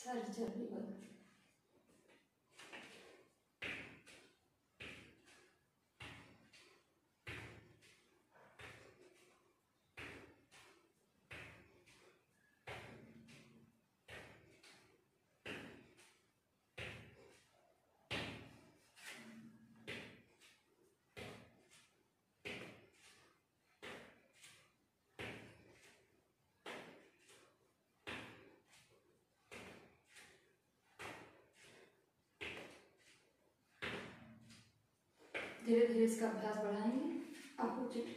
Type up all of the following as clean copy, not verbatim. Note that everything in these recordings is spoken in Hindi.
सारी चर्बी को। धीरे धीरे इसका अभ्यास बढ़ाएंगे। अपोजिट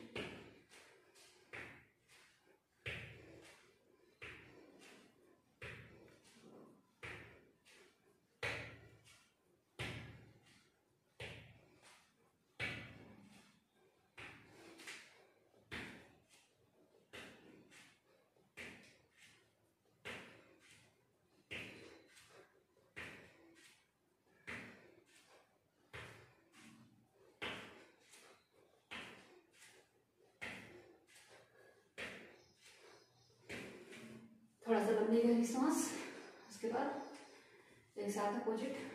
थोड़ा सा लंबी गहरी सांस, उसके बाद एक साथ अपोजिट।